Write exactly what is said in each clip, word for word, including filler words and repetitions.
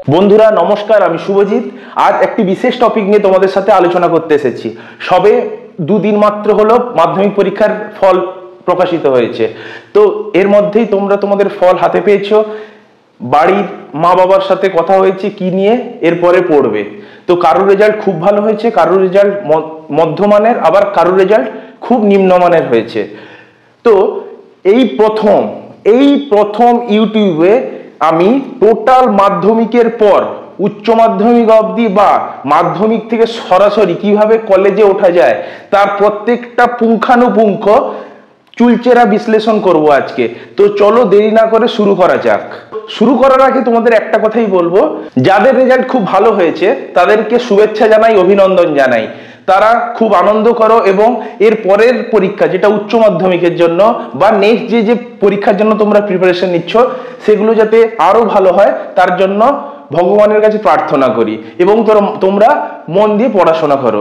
বন্ধুরা নমস্কার, আমি শুভজিৎ। আজ একটি বিশেষ টপিক নিয়ে তোমাদের সাথে আলোচনা করতে এসেছি। সবে দুদিন মাত্র হলো মাধ্যমিক পরীক্ষার ফল প্রকাশিত হয়েছে, তো এর মধ্যেই তোমরা তোমাদের ফল হাতে পেয়েছো। বাড়ির মা বাবার সাথে কথা হয়েছে কি নিয়ে এরপরে পড়বে। তো কারোর রেজাল্ট খুব ভালো হয়েছে, কারোর রেজাল্ট মধ্যমানের, আবার কারোর রেজাল্ট খুব নিম্নমানের হয়েছে। তো এই প্রথম এই প্রথম ইউটিউবে আমি টোটাল মাধ্যমিকের পর উচ্চ মাধ্যমিক অবধি বা মাধ্যমিক থেকে সরাসরি কিভাবে কলেজে ওঠা যায় তার প্রত্যেকটা পুঙ্খানুপুঙ্খ চুলচেরা বিশ্লেষণ করব আজকে। তো চলো দেরি না করে শুরু করা যাক। শুরু করার আগে তোমাদের একটা কথাই বলবো, যাদের রেজাল্ট খুব ভালো হয়েছে তাদেরকে শুভেচ্ছা জানাই, অভিনন্দন জানাই। তারা খুব আনন্দ করো এবং এর পরের পরীক্ষা যেটা উচ্চ মাধ্যমিকের জন্য বা নেক্সট যে যে পরীক্ষার জন্য তোমরা প্রিপারেশন নিচ্ছ সেগুলো যাতে আরো ভালো হয় তার জন্য ভগবানের কাছে প্রার্থনা করি এবং তোমরা মন দিয়ে পড়াশোনা করো।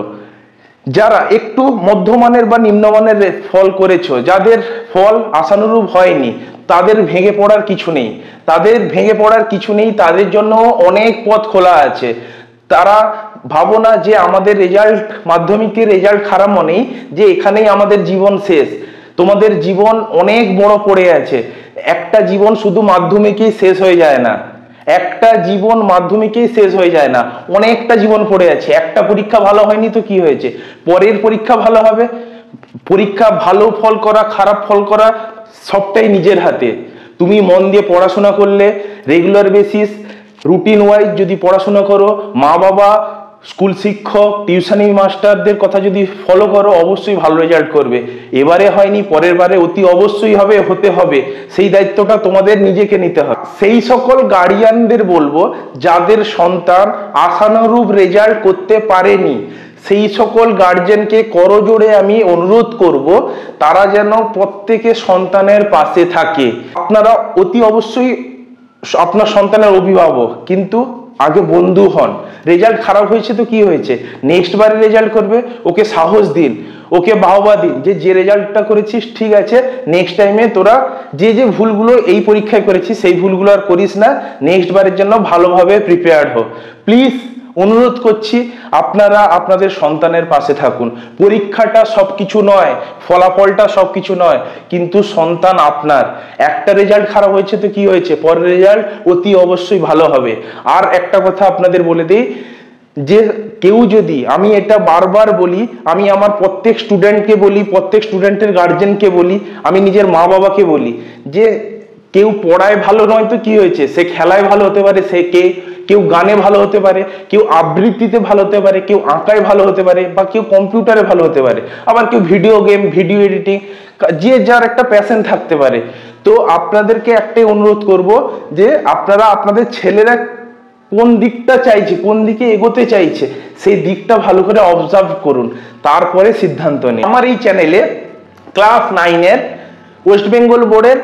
যারা একটু মধ্যমানের বা নিম্নমানের ফল করেছো, যাদের ফল আশানুরূপ হয়নি, তাদের ভেঙে পড়ার কিছু নেই তাদের ভেঙে পড়ার কিছু নেই তাদের জন্য অনেক পথ খোলা আছে। তারা ভাবো না যে আমাদের রেজাল্ট মাধ্যমিকের রেজাল্ট খারাপ মনেই যে এখানেই আমাদের জীবন শেষ। তোমাদের জীবন অনেক বড় পড়ে আছে। একটা জীবন শুধু মাধ্যমিকেই শেষ হয়ে যায় না, একটা জীবন মাধ্যমিকেই শেষ হয়ে যায় না, অনেকটা জীবন পড়ে আছে। একটা পরীক্ষা ভালো হয়নি তো কি হয়েছে, পরের পরীক্ষা ভালো হবে। পরীক্ষা ভালো ফল করা খারাপ ফল করা সবটাই নিজের হাতে। তুমি মন দিয়ে পড়াশোনা করলে, রেগুলার বেসিস রুটিন ওয়াইজ যদি পড়াশোনা করো, মা বাবা স্কুল শিক্ষক টিউশনি মাস্টারদের কথা যদি ফলো করো, অবশ্যই ভালো রেজাল্ট করবে। এবারে হয়নি পরের বারে অতি অবশ্যই হবে, হতে হবে। সেই দায়িত্বটা তোমাদের নিজেকে নিতে হবে। সেই সকল গার্ডিয়ানদের বলবো যাদের সন্তান আশানুরূপ রেজাল্ট করতে পারেনি, সেই সকল গার্জেনকে করজোড়ে আমি অনুরোধ করব তারা যেন প্রত্যেকে সন্তানের পাশে থাকে। আপনারা অতি অবশ্যই আপনার সন্তানের অভিভাবক, কিন্তু আগে বন্ধু হন। রেজাল্ট খারাপ হয়েছে তো কি হয়েছে, নেক্সট বারে রেজাল্ট করবে, ওকে সাহস দিন, ওকে বাহবা দিন যে যে রেজাল্টটা করেছিস ঠিক আছে, নেক্সট টাইমে তোরা যে যে ভুলগুলো এই পরীক্ষায় করেছিস সেই ভুলগুলো আর করিস না, নেক্সট বারের জন্য ভালোভাবে প্রিপেয়ার্ড হো। প্লিজ অনুরোধ করছি আপনারা আপনাদের সন্তানের পাশে থাকুন। পরীক্ষাটা সবকিছু নয়, ফলাফলটা সবকিছু নয়, কিন্তু সন্তান আপনার। একটা রেজাল্ট খারাপ হয়েছে তো কি হয়েছে, পরের রেজাল্ট অতি অবশ্যই ভালো হবে। আর একটা কথা আপনাদের বলে দিই যে কেউ যদি, আমি এটা বারবার বলি, আমি আমার প্রত্যেক স্টুডেন্টকে বলি, প্রত্যেক স্টুডেন্টের গার্জেনকে বলি, আমি নিজের মা বাবাকে বলি যে কেউ পড়ায় ভালো নয় তো কি হয়েছে, সে খেলায় ভালো হতে পারে, সে কে কেউ গানে ভালো হতে পারে, কেউ আবৃত্তিতে ভালো হতে পারে, কেউ আঁকায় ভালো হতে পারে, বা কেউ কম্পিউটারে ভালো হতে পারে, আবার কেউ ভিডিও গেম ভিডিও এডিটিং, যে যার একটা প্যাশন থাকতে পারে। তো আপনাদেরকে একটাই অনুরোধ করব যে আপনারা আপনাদের ছেলেরা কোন দিকটা চাইছে, কোন দিকে এগোতে চাইছে, সেই দিকটা ভালো করে অবজার্ভ করুন, তারপরে সিদ্ধান্ত নিন। আমার এই চ্যানেলে ক্লাস নাইনের ওয়েস্ট বেঙ্গল বোর্ডের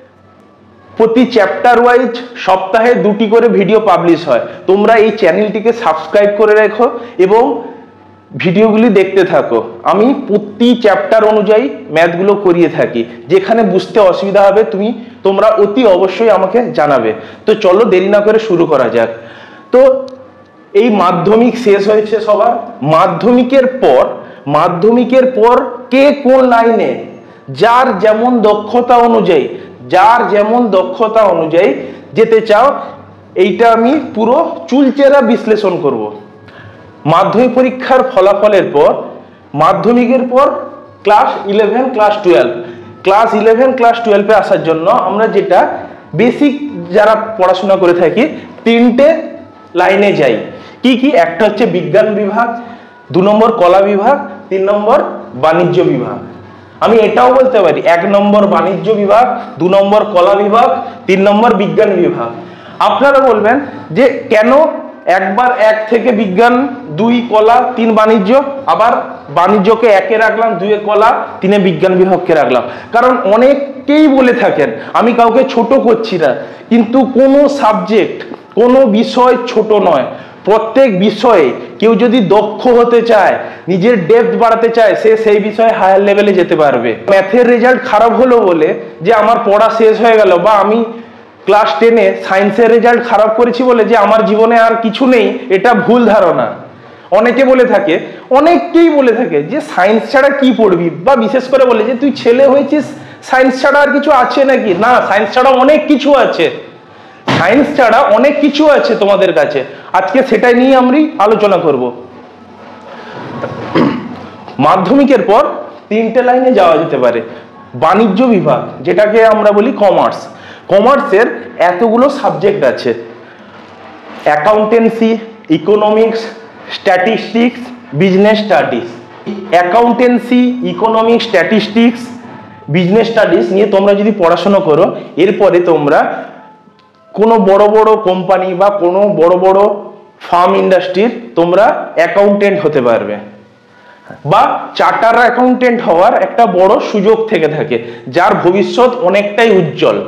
প্রতি চ্যাপ্টার ওয়াইজ সপ্তাহে দুটি করে ভিডিও পাবলিশ হয়। তোমরা এই চ্যানেলটিকে সাবস্ক্রাইব করে রেখো এবং ভিডিওগুলি দেখতে থাকো। আমি প্রতি চ্যাপ্টার অনুযায়ী ম্যাথগুলো করিয়ে থাকি। যেখানে বুঝতে অসুবিধা হবে তুমি তোমরা অতি অবশ্যই আমাকে জানাবে। তো চলো দেরি না করে শুরু করা যাক। তো এই মাধ্যমিক শেষ হয়েছে সবার। মাধ্যমিকের পর মাধ্যমিকের পর কে কোন লাইনে, যার যেমন দক্ষতা অনুযায়ী যার যেমন দক্ষতা অনুযায়ী যেতে চাও, এইটা আমি পুরো চুলচেরা বিশ্লেষণ করব। মাধ্যমিক পরীক্ষার ফলাফলের পর, মাধ্যমিকের পর class eleven class twelve class eleven class টুয়েলভে আসার জন্য আমরা যেটা বেসিক যারা পড়াশোনা করে থাকি, তিনটে লাইনে যাই। কি কি? একটা হচ্ছে বিজ্ঞান বিভাগ, দু নম্বর কলা বিভাগ, তিন নম্বর বাণিজ্য বিভাগ। আমি এটাও বলতে পারি এক নম্বর বাণিজ্য বিভাগ, দু নম্বর কলা বিভাগ, তিন নম্বর বিজ্ঞান বিভাগ। আপনারা বলবেন যে কেন একবার এক থেকে বিজ্ঞান, দুই কলা, তিন বাণিজ্য, আবার বাণিজ্যকে একে রাখলাম, দুয়ে কলা, তিনে বিজ্ঞান বিভাগকে রাখলাম? কারণ অনেকেই বলে থাকেন, আমি কাউকে ছোট করছি না, কিন্তু কোনো সাবজেক্ট কোনো বিষয় ছোট নয়। প্রত্যেক বিষয়ে কেউ যদি দক্ষ হতে চায়, নিজের ডেপথ বাড়াতে চায়, সে সেই বিষয়ে হায়ার লেভেলে যেতে পারবে। ম্যাথের রেজাল্ট খারাপ হলো বলে যে আমার পড়া শেষ হয়ে গেল বা আমি ক্লাস টেনে সায়েন্সের রেজাল্ট খারাপ করেছি বলে যে আমার জীবনে আর কিছু নেই, এটা ভুল ধারণা। অনেকে বলে থাকে, অনেকেই বলে থাকে যে সায়েন্স ছাড়া কি পড়বি, বা বিশেষ করে বলে যে তুই ছেলে হয়েছিস সায়েন্স ছাড়া আর কিছু আছে নাকি। না, সায়েন্স ছাড়া অনেক কিছু আছে, সায়েন্স ছাড়া অনেক কিছু আছে তোমাদের কাছে। আজকে সেটাই নিয়ে আমি আলোচনা করব। মাধ্যমিকের পর তিনটে লাইনে যাওয়া যেতে পারে। বাণিজ্য বিভাগ, যেটাকে আমরা বলি কমার্স, কমার্সের এতগুলো সাবজেক্ট আছে, accountancy, economics, statistics, business studies. Accountancy, economics, statistics, business studies নিয়ে তোমরা যদি পড়াশোনা করো, এরপরে তোমরা কোনো বড় বড় কোম্পানি বা কোনো বড় বড় ফার্ম ইন্ডাস্ট্রির তোমরা অ্যাকাউন্টেন্ট হতে পারবে, বা চার্টার অ্যাকাউন্টেন্ট হওয়ার একটা বড় সুযোগ থেকে থাকে, যার ভবিষ্যৎ অনেকটাই উজ্জ্বল।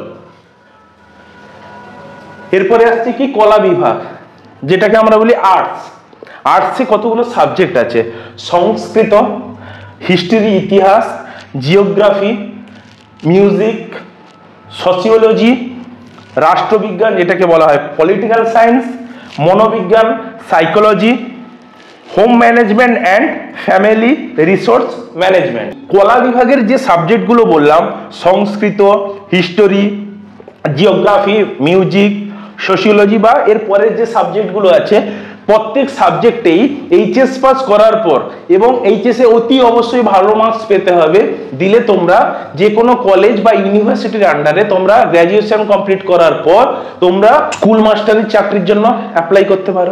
এরপরে আসছে কি কলা বিভাগ, যেটাকে আমরা বলি আর্টস। আর্টসে কতগুলো সাবজেক্ট আছে, সংস্কৃত, হিস্ট্রি ইতিহাস, জিওগ্রাফি, মিউজিক, সোসিওলজি, রাষ্ট্রবিজ্ঞান যেটাকে বলা হয় পলিটিক্যাল সায়েন্স, মনোবিজ্ঞান, psychology, home management and family resource management. কলা বিভাগের যে সাবজেক্টগুলো বললাম, Sanskrit, history, geography, music, sociology বা এর পরের যে সাবজেক্টগুলো আছে, প্রত্যেক সাবজেক্টেই এইচএস পাস করার পর এবং এইচএসে অতি অবশ্যই ভালো মার্কস পেতে হবে, দিলে তোমরা যে কোনো কলেজ বা ইউনিভার্সিটির আন্ডারে তোমরা গ্র্যাজুয়েশন কমপ্লিট করার পর তোমরা স্কুল মাস্টারের চাকরির জন্য অ্যাপ্লাই করতে পারো।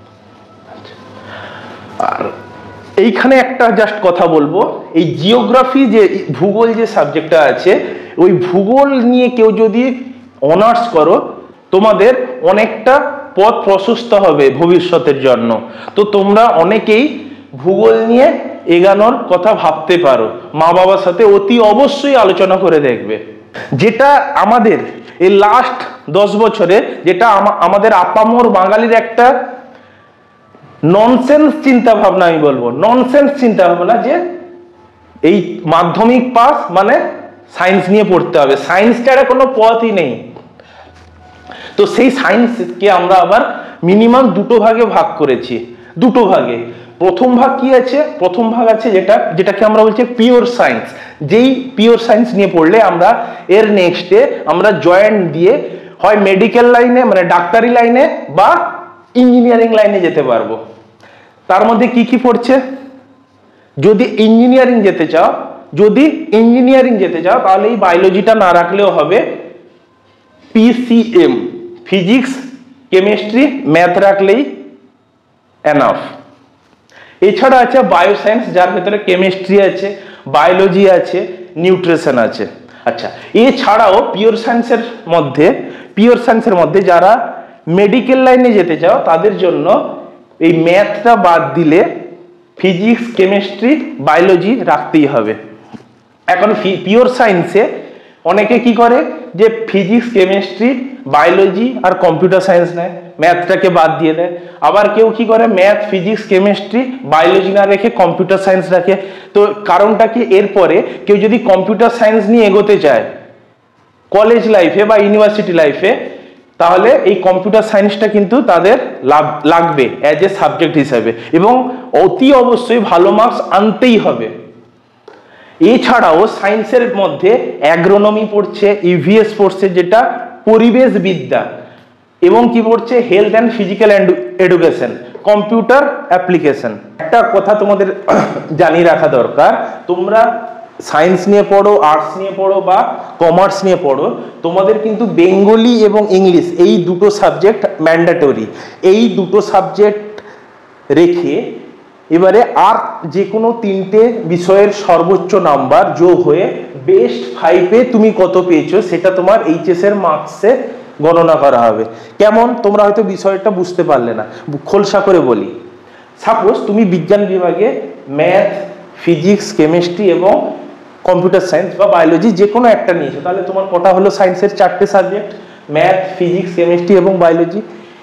আর এইখানে একটা জাস্ট কথা বলবো, এই জিওগ্রাফি যে ভূগোল যে সাবজেক্টটা আছে, ওই ভূগোল নিয়ে কেউ যদি অনার্স করো, তোমাদের অনেকটা পথ প্রশস্ত হবে ভবিষ্যতের জন্য। তো তোমরা অনেকেই ভূগোল নিয়ে এগানোর কথা ভাবতে পারো, মা বাবার সাথে অতি অবশ্যই আলোচনা করে দেখবে। যেটা আমাদের এই লাস্ট দশ বছরে যেটা আমাদের আপামর বাঙালির একটা ননসেন্স চিন্তা ভাবনা, আমি বলবো ননসেন্স চিন্তা ভাবনা, যে এই মাধ্যমিক পাস মানে সায়েন্স নিয়ে পড়তে হবে, সায়েন্স ছাড়া কোনো পথই নেই। তো সেই সায়েন্সকে আমরা আবার মিনিমাম দুটো ভাগে ভাগ করেছি, দুটো ভাগে। প্রথম ভাগ কি আছে, প্রথম ভাগ আছে যেটা যেটাকে আমরা বলছি পিওর সায়েন্স। যেই পিওর সায়েন্স নিয়ে পড়লে আমরা এর নেক্সটে আমরা জয়েন্ট দিয়ে হয় মেডিকেল লাইনে মানে ডাক্তারি লাইনে বা ইঞ্জিনিয়ারিং লাইনে যেতে পারবো। তার মধ্যে কি কি পড়ছে, যদি ইঞ্জিনিয়ারিং যেতে চাও যদি ইঞ্জিনিয়ারিং যেতে চাও তাহলে এই বায়োলজিটা না রাখলেও হবে, পিসিএম ফিজিক্স কেমিস্ট্রি ম্যাথ রাখলেই এনাফ। এছাড়া আছে বায়োসায়েন্স, যার ভেতরে কেমিস্ট্রি আছে, বায়োলজি আছে, নিউট্রিশন আছে। আচ্ছা, এছাড়াও পিওর সায়েন্সের মধ্যে পিওর সায়েন্সের মধ্যে যারা মেডিকেল লাইনে যেতে চাও তাদের জন্য এই ম্যাথটা বাদ দিলে ফিজিক্স কেমিস্ট্রি বায়োলজি রাখতেই হবে। এখন পিওর সায়েন্সে অনেকে কি করে যে ফিজিক্স কেমিস্ট্রি বায়োলজি আর কম্পিউটার সায়েন্স নেয়, ম্যাথটাকে বাদ দিয়ে দেয়। আবার কেউ কি করে ম্যাথ ফিজিক্স কেমিস্ট্রি বায়োলজি না রেখে কম্পিউটার সায়েন্স রাখে। তো কারণটা কি, এরপরে কেউ যদি কম্পিউটার সায়েন্স নিয়ে এগোতে চায় কলেজ লাইফে বা ইউনিভার্সিটি লাইফে, তাহলে এই কম্পিউটার সায়েন্সটা কিন্তু তাদের লাভ লাগবে অ্যাজ এ সাবজেক্ট হিসেবে, এবং অতি অবশ্যই ভালো মার্কস আনতেই হবে। এছাড়াও সায়েন্সের মধ্যে অ্যাগ্রোনমি পড়ছে, ইভিএস পড়ছে যেটা পরিবেশ বিদ্যা, এবং কি পড়ছে health and physical education, computer application. একটা কথা তোমাদের জানিয়ে রাখা দরকার, তোমরা সায়েন্স নিয়ে পড়ো, আর্টস নিয়ে পড়ো বা কমার্স নিয়ে পড়ো, তোমাদের কিন্তু বেঙ্গলি এবং ইংলিশ এই দুটো সাবজেক্ট ম্যান্ডেটরি। এই দুটো সাবজেক্ট রেখে এবারে আর যে কোনো তিনটে বিষয়ের সর্বোচ্চ নাম্বার যোগ হয়ে বেস্ট ফাইভে তুমি কত পেয়েছো সেটা তোমার এইচএস এর মার্কসে গণনা করা হবে। কেমন, তোমরা হয়তো বিষয়টা বুঝতে পারলে না, খোলসা করে বলি। সাপোজ তুমি বিজ্ঞান বিভাগে ম্যাথ ফিজিক্স কেমিস্ট্রি এবং কম্পিউটার সায়েন্স বা বায়োলজি যে কোনো একটা নিয়েছো, তাহলে তোমার কটা হলো সায়েন্সের চারটে সাবজেক্ট, ম্যাথ ফিজিক্স কেমিস্ট্রি এবং বায়োলজি।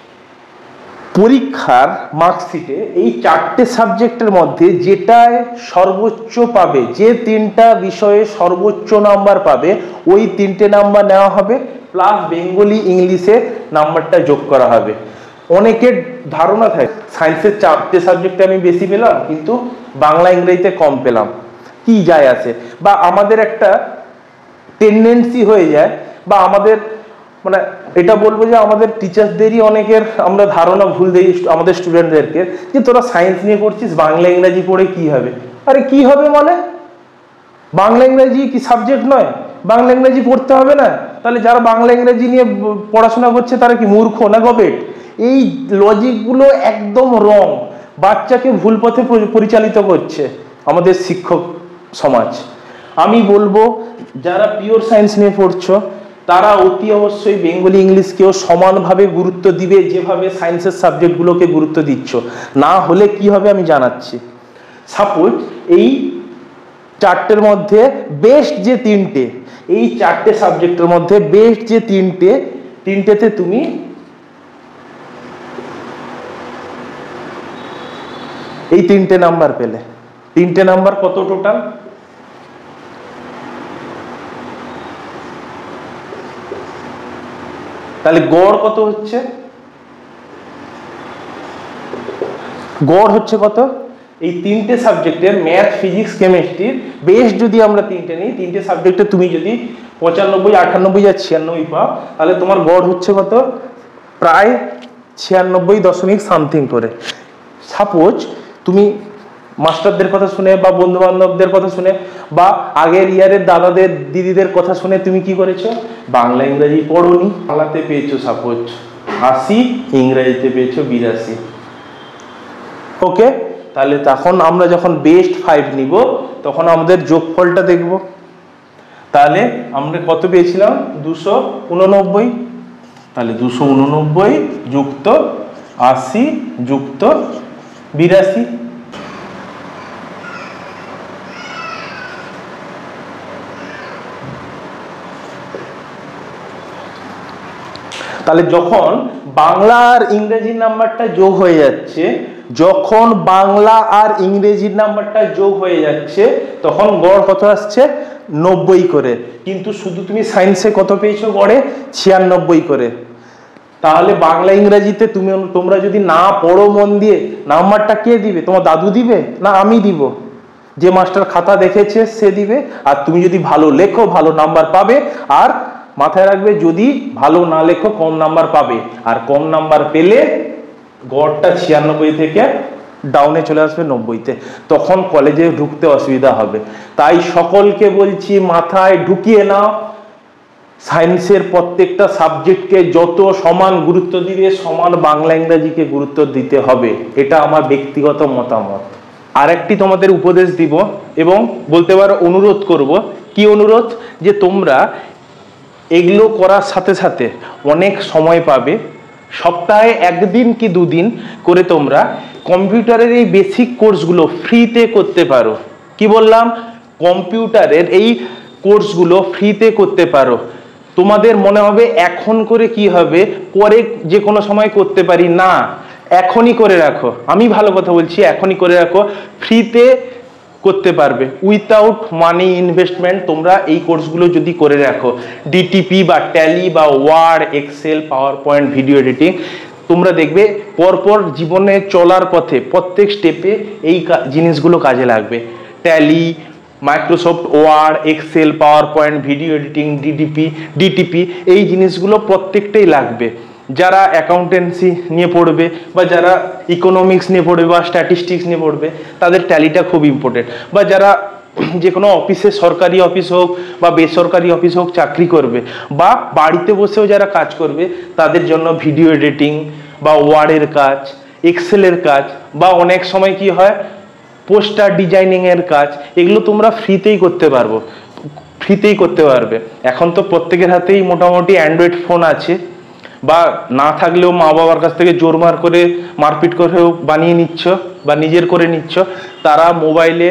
পরীক্ষার মার্কশিটে এই চারটে সাবজেক্টের মধ্যে যেটায় সর্বোচ্চ পাবে, যে তিনটা বিষয়ে সর্বোচ্চ নাম্বার পাবে, ওই তিনটে নাম্বার নেওয়া হবে প্লাস বেঙ্গলি ইংলিশে নাম্বারটা যোগ করা হবে। অনেকের ধারণা থাকে সায়েন্সের চারটে সাবজেক্টে আমি বেশি পেলাম কিন্তু বাংলা ইংরেজিতে কম পেলাম, কি যায় আসে, বা আমাদের একটা টেন্ডেন্সি হয়ে যায়, বা আমাদের মানে এটা বলবো যে আমাদের টিচার্সদেরই অনেকের আমরা ধারণা ভুল দিই আমাদের স্টুডেন্টদেরকে, যে তোরা সায়েন্স নিয়ে পড়ছিস বাংলা ইংরাজি পড়ে কি হবে। আরে কি হবে মানে, বাংলা ইংরাজি কি সাবজেক্ট নয়? বাংলা ইংরাজি পড়তে হবে না? তাহলে যারা বাংলা ইংরাজি নিয়ে পড়াশোনা করছে তারা কি মূর্খ না গবেট? এই লজিকগুলো একদম রং, বাচ্চাকে ভুল পথে পরিচালিত করছে আমাদের শিক্ষক সমাজ। আমি বলবো যারা পিওর সায়েন্স নিয়ে পড়ছো তারা অতি অবশ্যই বেঙ্গলি ইংলিশকেও সমানভাবে গুরুত্ব দিবে যেভাবে সায়েন্সের সাবজেক্টগুলোকে গুরুত্ব দিচ্ছ, না হলে কি হবে আমি জানাচ্ছি। সাপোজ এই চারটের মধ্যে বেস্ট যে তিনটে, এই চারটে সাবজেক্টের মধ্যে বেস্ট যে তিনটে, তিনটেতে তুমি এই তিনটে নাম্বার পেলে, তিনটে নাম্বার কত টোটাল? তাহলে গড় কত হচ্ছে? গড় হচ্ছে কত? এই তিনটে সাবজেক্টের ম্যাথ ফিজিক্স কেমিস্ট্রির বেস্ট যদি আমরা তিনটে নিই, তিনটে সাবজেক্টে তুমি যদি পঁচানব্বই আটানব্বই আর ছিয়ানব্বই পাও তাহলে তোমার গড় হচ্ছে কত? প্রায় ছিয়ানব্বই দশমিক সামথিং করে। সাপোজ তুমি মাস্টারদের কথা শুনে বা বন্ধু বান্ধবদের কথা শুনে বা আগের ইয়ারের দাদাদের দিদিদের কথা শুনে তুমি কি করেছো, বাংলা ইংরাজি পড়োনি, বাংলাতে পেয়েছো সাপোজ আশি, ইংরাজিতে পেয়েছো বিরাশি। ওকে, তাহলে তখন আমরা যখন বেস্ট ফাইভ নিব তখন আমাদের যোগফলটা দেখব। তাহলে আমরা কত পেয়েছিলাম? দুশো উননব্বই। তাহলে দুশো উননব্বই যুক্ত আশি যুক্ত বিরাশি। তাহলে যখন বাংলা আর ইংরেজির নাম্বারটা যোগ হয়ে যাচ্ছে, যখন বাংলা আর ইংরেজির নাম্বারটা যোগ হয়ে যাচ্ছে তখন গড় কত আসছে? নব্বই করে। কিন্তু শুধু তুমি সায়েন্সে কত পেয়েছো গড়ে? ছিয়ানব্বই করে। তাহলে বাংলা ইংরেজিতে তুমি তোমরা যদি না পড়ো মন দিয়ে, নাম্বারটা কে দিবে? তোমার দাদু দিবে না আমি দিব? যে মাস্টার খাতা দেখেছে সে দিবে। আর তুমি যদি ভালো লেখো ভালো নাম্বার পাবে, আর মাথায় রাখবে যদি ভালো না লেখো কম নাম্বার পাবে, আর কম নাম্বার পেলে গড়টা ছিয়ানব্বই থেকে ডাউনে চলে আসবে নব্বইতে, তখন কলেজে ঢুকতে অসুবিধা হবে। তাই সকলকে বলছি মাথায় ঢুকিয়ে নাও, সায়েন্সের প্রত্যেকটা সাবজেক্টকে যত সমান গুরুত্ব দিবে সমান বাংলা ইংরেজিকে গুরুত্ব দিতে হবে, এটা আমার ব্যক্তিগত মতামত। আর একটি তোমাদের উপদেশ দিব এবং বলতে পারো অনুরোধ করব। কি অনুরোধ? যে তোমরা এগুলো করার সাথে সাথে অনেক সময় পাবে, সপ্তাহে একদিন কি দুদিন করে তোমরা কম্পিউটারের এই বেসিক কোর্সগুলো ফ্রিতে করতে পারো। কি বললাম? কম্পিউটারের এই কোর্সগুলো ফ্রিতে করতে পারো। তোমাদের মনে হবে এখন করে কি হবে, পরে যে কোনো সময় করতে পারি, না, এখনই করে রাখো। আমি ভালো কথা বলছি, এখনই করে রাখো, ফ্রিতে করতে পারবে উইথাউট মানি ইনভেস্টমেন্ট। তোমরা এই কোর্সগুলো যদি করে রাখো, ডিটিপি বা ট্যালি বা Word, Excel, PowerPoint, video editing, তোমরা দেখবে পরপর জীবনে চলার পথে প্রত্যেক স্টেপে এই জিনিসগুলো কাজে লাগবে। Tally, Microsoft Word, Excel, PowerPoint, video editing, DDP DTP এই জিনিসগুলো প্রত্যেকটাই লাগবে। যারা অ্যাকাউন্টেন্সি নিয়ে পড়বে বা যারা ইকোনমিক্স নিয়ে পড়বে বা স্ট্যাটিস্টিক্স নিয়ে পড়বে তাদের ট্যালিটা খুব ইম্পর্টেন্ট। বা যারা যে কোনো অফিসে, সরকারি অফিস হোক বা বেসরকারি অফিস হোক চাকরি করবে বা বাড়িতে বসেও যারা কাজ করবে তাদের জন্য ভিডিও এডিটিং বা ওয়ার্ডের কাজ, এক্সেলের কাজ, বা অনেক সময় কি হয় পোস্টার ডিজাইনিং এর কাজ, এগুলো তোমরা ফ্রিতেই করতে পারবো, ফ্রিতেই করতে পারবে। এখন তো প্রত্যেকের হাতেই মোটামুটি অ্যান্ড্রয়েড ফোন আছে, বা না থাকলেও মা বাবার কাছ থেকে জোরমার করে মারপিট করেও বানিয়ে নিচ্ছ বা নিজের করে নিচ্ছ। তারা মোবাইলে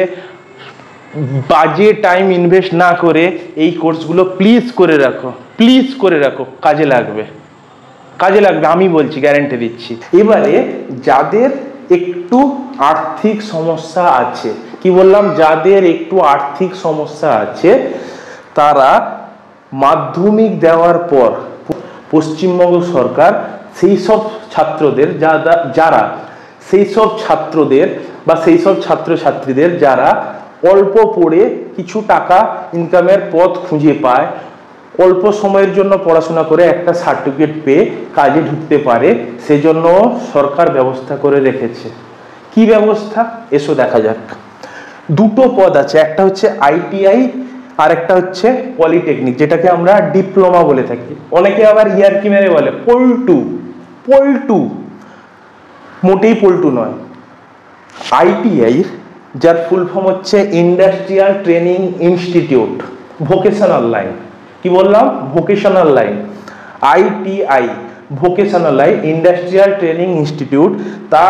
বাজে টাইম ইনভেস্ট না করে এই কোর্সগুলো প্লিজ করে রাখো, প্লিজ করে রাখো, কাজে লাগবে, কাজে লাগবে, আমি বলছি, গ্যারান্টি দিচ্ছি। এবারে যাদের একটু আর্থিক সমস্যা আছে, কি বললাম, যাদের একটু আর্থিক সমস্যা আছে তারা মাধ্যমিক দেওয়ার পর পশ্চিমবঙ্গ সরকার সেই সব ছাত্রদের যারা যারা সেই সব ছাত্রদের বা সেই সব ছাত্রছাত্রীদের যারা অল্প পড়ে কিছু টাকা ইনকামের পথ খুঁজে পায়, অল্প সময়ের জন্য পড়াশোনা করে একটা সার্টিফিকেট পেয়ে কাজে ঢুকতে পারে, সেজন্য সরকার ব্যবস্থা করে রেখেছে। কি ব্যবস্থা? এসো দেখা যাক। দুটো পদ আছে, একটা হচ্ছে আইটিআই আর একটা হচ্ছে পলিটেকনিক, যেটাকে আমরা ডিপ্লোমা বলে থাকি। অনেকে আবার ইয়ারকি মেরে বলে পল্টু। পল্টু মোটেই পল্টু নয়। আইটিআই যার ফুল ফর্ম হচ্ছে industrial training institute, vocational line. কি বললাম? Vocational line. ITI vocational line, industrial training institute. তার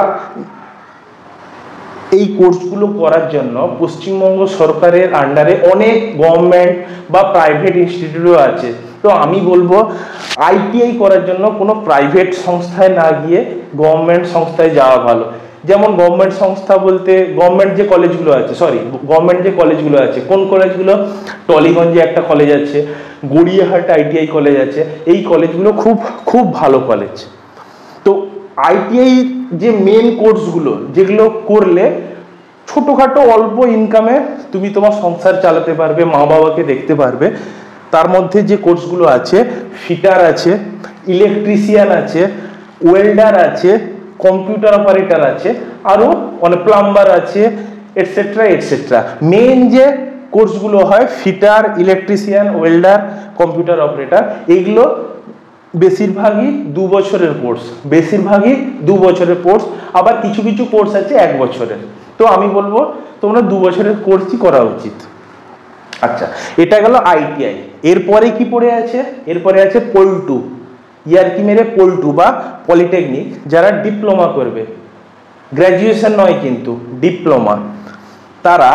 এই কোর্সগুলো করার জন্য পশ্চিমবঙ্গ সরকারের আন্ডারে অনেক গভর্নমেন্ট বা প্রাইভেট ইনস্টিটিউটও আছে। তো আমি বলবো আইটিআই করার জন্য কোনো প্রাইভেট সংস্থায় না গিয়ে গভর্নমেন্ট সংস্থায় যাওয়া ভালো। যেমন গভর্নমেন্ট সংস্থা বলতে গভর্নমেন্ট যে কলেজগুলো আছে, সরি গভর্নমেন্ট যে কলেজগুলো আছে, কোন কলেজগুলো? টলিগঞ্জে একটা কলেজ আছে, গড়িয়াহাট আইটিআই কলেজ আছে। এই কলেজগুলো খুব খুব ভালো কলেজ। তো আইটিআই যে মেন কোর্সগুলো, যেগুলো করলে ছোটোখাটো অল্প ইনকামে তুমি তোমার সংসার চালাতে পারবে, মা বাবাকে দেখতে পারবে, তার মধ্যে যে কোর্সগুলো আছে, ফিটার আছে, ইলেকট্রিশিয়ান আছে, ওয়েল্ডার আছে, কম্পিউটার অপারেটর আছে, আরও অনেক প্লাম্বার আছে, এটসেট্রা এটসেট্রা। মেন যে কোর্সগুলো হয় fitter, electrician, welder, computer operator, এগুলো বেশিরভাগই দু বছরের কোর্স, বেশিরভাগই দু বছরের কোর্স। আবার কিছু কিছু কোর্স আছে এক বছরের। তো আমি বলবো তোমরা দু বছরের কোর্সই করা উচিত। আচ্ছা, এটা গেল আইটিআই। এরপরে কি পড়ে আছে? এরপরে আছে পল্টু, ইয়ারকি মেরে পল্টু বা পলিটেকনিক, যারা ডিপ্লোমা করবে, গ্র্যাজুয়েশন নয় কিন্তু ডিপ্লোমা। তারা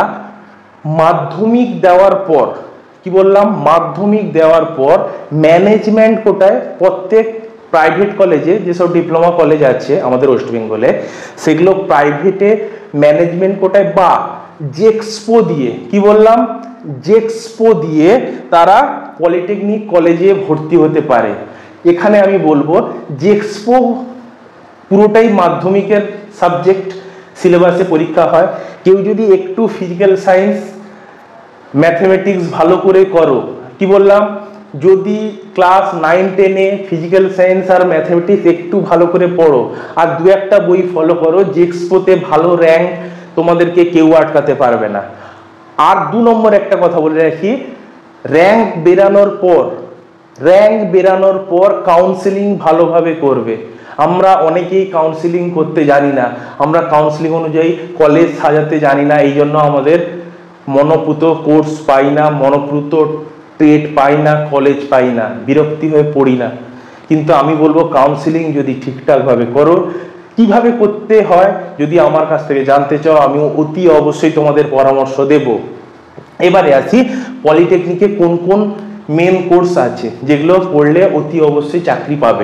মাধ্যমিক দেওয়ার পর, কি বললাম, মাধ্যমিক দেওয়ার পর ম্যানেজমেন্ট কোটায় প্রত্যেক প্রাইভেট কলেজে যেসব ডিপ্লোমা কলেজ আছে আমাদের ওয়েস্ট বেঙ্গলে, সেগুলো প্রাইভেটে ম্যানেজমেন্ট কোটায় বা জেক্সপো দিয়ে, কি বললাম, জেক্সপো দিয়ে তারা পলিটেকনিক কলেজে ভর্তি হতে পারে। এখানে আমি বলবো জেক্সপো পুরোটাই মাধ্যমিকের সাবজেক্ট, সিলেবাসে পরীক্ষা হয়। কেউ যদি একটু ফিজিক্যাল সায়েন্স ম্যাথমেটিক্স ভালো করে করো, কি বললাম, যদি ক্লাস নাইন টেনে ফিজিক্যাল সায়েন্স আর ম্যাথমেটিক্স একটু ভালো করে পড়ো আর দু একটা বই ফলো করো, জেক্সপোতে ভালো র্যাঙ্ক তোমাদেরকে কেউ আটকাতে পারবে না। আর দু নম্বর একটা কথা বলে রাখি, র্যাঙ্ক বেরানোর পর র্যাঙ্ক বেরানোর পর কাউন্সেলিং ভালোভাবে করবে। আমরা অনেকেই কাউন্সেলিং করতে জানি না, আমরা কাউন্সেলিং অনুযায়ী কলেজ সাজাতে জানি না, এই জন্য আমাদের মনোপুত কোর্স পাই না, মনোপুত ট্রেড পাই না, কলেজ পাই না, বিরক্তি হয়ে পড়ি না। কিন্তু আমি বলবো কাউন্সেলিং যদি ঠিকঠাকভাবে করো, কিভাবে করতে হয় যদি আমার কাছ থেকে জানতে চাও, আমি অতি অবশ্যই তোমাদের পরামর্শ দেব। এবারে আসি পলিটেকনিকে কোন কোন মেন কোর্স আছে যেগুলো পড়লে অতি অবশ্যই চাকরি পাবে।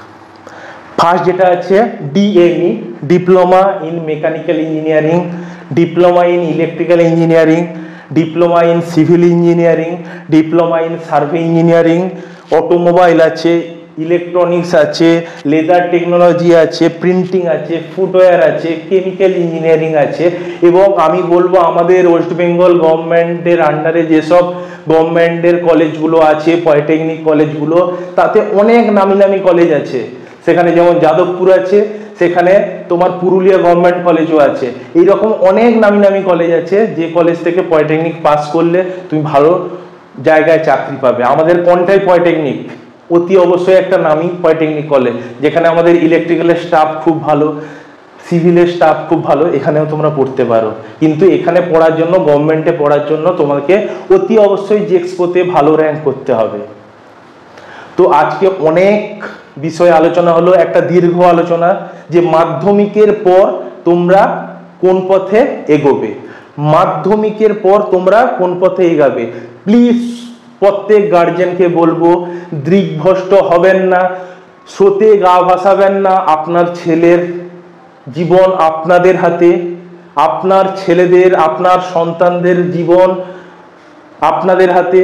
ফার্স্ট যেটা আছে DME, diploma in mechanical engineering, diploma in electrical engineering, diploma in civil engineering, diploma in survey engineering, automobile আছে, ইলেকট্রনিক্স আছে, লেদার টেকনোলজি আছে, প্রিন্টিং আছে, ফুটওয়্যার আছে, কেমিক্যাল ইঞ্জিনিয়ারিং আছে। এবং আমি বলবো আমাদের ওয়েস্ট বেঙ্গল গভর্নমেন্টের আন্ডারে যেসব গভর্নমেন্টের কলেজগুলো আছে, পলিটেকনিক কলেজগুলো, তাতে অনেক নামি নামি কলেজ আছে। সেখানে যেমন যাদবপুর আছে, সেখানে তোমার পুরুলিয়া গভর্নমেন্ট কলেজও আছে। এইরকম অনেক নামি নামি কলেজ আছে, যে কলেজ থেকে পলিটেকনিক পাস করলে তুমি ভালো জায়গায় চাকরি পাবে। আমাদের কোনটাই পলিটেকনিক অতি অবশ্যই একটা নামি পলিটেকনিক কলেজ, যেখানে আমাদের ইলেকট্রিক্যালের স্টাফ খুব ভালো, সিভিলের স্টাফ খুব ভালো, এখানেও তোমরা পড়তে পারো। কিন্তু এখানে পড়ার জন্য, গভর্নমেন্টে পড়ার জন্য তোমাকে অতি অবশ্যই জেক্সপোতে ভালো র্যাঙ্ক করতে হবে। তো আজকে অনেক বিষয় আলোচনা হলো, একটা দীর্ঘ আলোচনা, যে মাধ্যমিকের পর তোমরা কোন পথে এগোবে, মাধ্যমিকের পর তোমরা কোন পথে এগাবে। প্লিজ প্রত্যেক গার্জেনকে বলবো দিগ্ভ্রষ্ট হবেন না, স্রোতে গা ভাসাবেন না। আপনার ছেলের জীবন আপনাদের হাতে, আপনার ছেলেদের, আপনার সন্তানদের জীবন আপনাদের হাতে।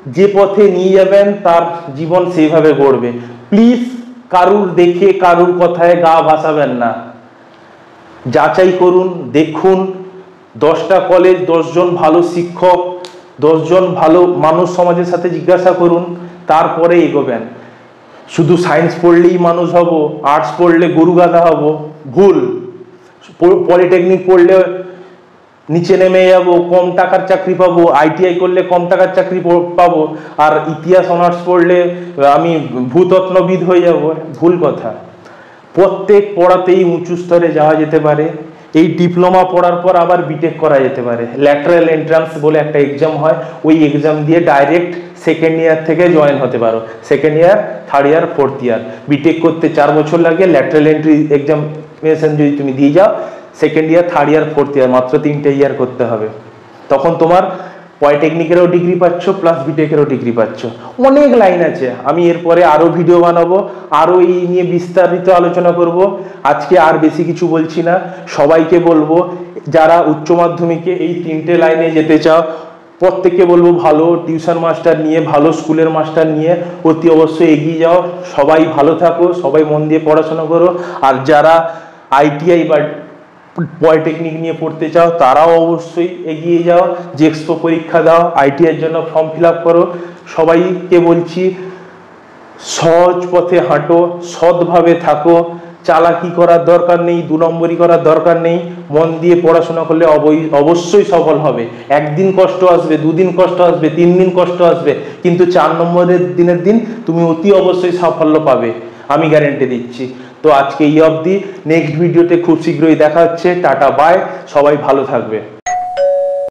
যে পথে নিয়ে যাবেন তার জীবন সেইভাবে গড়বে। প্লিজ কারুর দেখে কারুর কথায় গা ভাসাবেন না, যাচাই করুন, দেখুন। দশটা কলেজ, দশজন ভালো শিক্ষক, দশজন ভালো মানুষ সমাজের সাথে জিজ্ঞাসা করুন, তারপরে এগোবেন। শুধু সায়েন্স পড়লেই মানুষ হব, আর্টস পড়লে গরু গাধা হব, ভুল। পলিটেকনিক পড়লে নিচে নেমে যাবো, কম টাকার চাকরি পাবো, আইটিআই করলে কম টাকার চাকরি পাবো, আর ইতিহাস অনার্স পড়লে আমি ভূতত্ত্ববিদ হয়ে যাব, ভুল কথা। প্রত্যেক পড়াতেই উঁচু স্তরে যাওয়া যেতে পারে। এই ডিপ্লোমা পড়ার পর আবার বিটেক করা যেতে পারে। ল্যাটারাল এন্ট্রান্স বলে একটা এক্সাম হয়, ওই এক্সাম দিয়ে ডাইরেক্ট সেকেন্ড ইয়ার থেকে জয়েন হতে পারো। Second year, third year, fourth year. BTech করতে চার বছর লাগে। ল্যাটারাল এন্ট্রি এক্সামিনেশন যদি তুমি দিয়ে যাও, second year, third year, fourth year, মাত্র তিনটে ইয়ার করতে হবে। তখন তোমার পলিটেকনিকেরও ডিগ্রি পাচ্ছ, প্লাস বিটেকেরও ডিগ্রি পাচ্ছ। অনেক লাইন আছে, আমি এরপরে আরো ভিডিও বানাবো, আরো এই নিয়ে বিস্তারিত আলোচনা করব। আজকে আর বেশি কিছু বলছি না। সবাইকে বলবো, যারা উচ্চ মাধ্যমিকে এই তিনটে লাইনে যেতে চাও, প্রত্যেককে বলবো ভালো টিউশন মাস্টার নিয়ে, ভালো স্কুলের মাস্টার নিয়ে অতি অবশ্যই এগিয়ে যাও। সবাই ভালো থাকো, সবাই মন দিয়ে পড়াশোনা করো। আর যারা আইটিআই বা পলিটেকনিক নিয়ে পড়তে চাও, তারাও অবশ্যই এগিয়ে যাও, জেক্সপো পরীক্ষা দাও, আইটিআই এর জন্য ফর্ম ফিল আপ করো। সবাইকে বলছি, সহজ পথে হাঁটো, সৎভাবে থাকো, চালাকি করার দরকার নেই, দু নম্বরই করার দরকার নেই। মন দিয়ে পড়াশোনা করলে অবশ্যই সফল হবে। একদিন কষ্ট আসবে, দুদিন কষ্ট আসবে, তিন দিন কষ্ট আসবে, কিন্তু চার নম্বরের দিনের দিন তুমি অতি অবশ্যই সাফল্য পাবে, আমি গ্যারেন্টি দিচ্ছি। তো আজকে এই অবধি, নেক্সট ভিডিওতে খুব শীঘ্রই দেখা হচ্ছে। টাটা, বাই, সবাই ভালো থাকবে।